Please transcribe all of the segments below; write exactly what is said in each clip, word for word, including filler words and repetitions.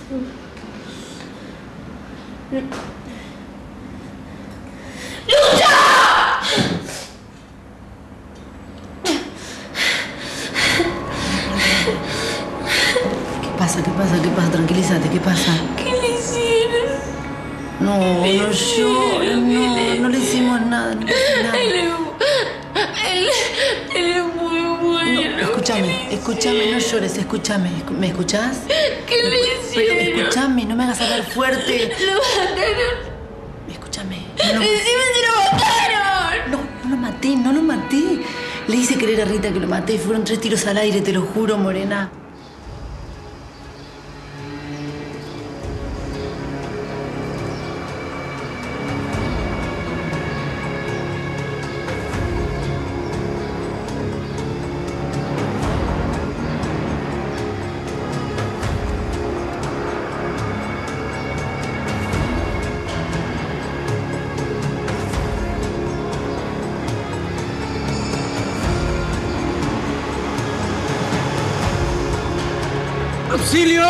¡Lucha! ¿Qué pasa? ¿Qué pasa? ¿Qué pasa? Tranquilízate. ¿Qué pasa? ¿Qué le hicieron? No, no llores. No, no le hicimos nada. No le hicimos nada. Él es, él, él es muy bueno. No, escúchame, escúchame, no llores, escúchame. ¿Me escuchás? ¿Qué le hicieron? Pero escúchame, no me hagas hablar fuerte. Lo mataron. Escúchame. No. ¡Encima se lo mataron! No, no lo maté, no lo maté. Le hice creer a Rita que lo maté. Fueron tres tiros al aire, te lo juro, Morena. ¡Auxilio!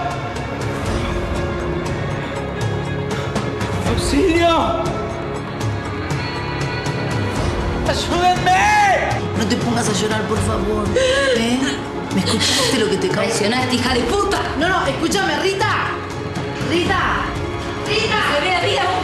¡Auxilio! ¡Ayúdenme! No te pongas a llorar, por favor. ¿Eh? ¿Me escuchaste lo que te causó? ¡Traicionaste, hija de puta! No, no, escúchame, Rita. Rita. Rita. ¡Se vea vida!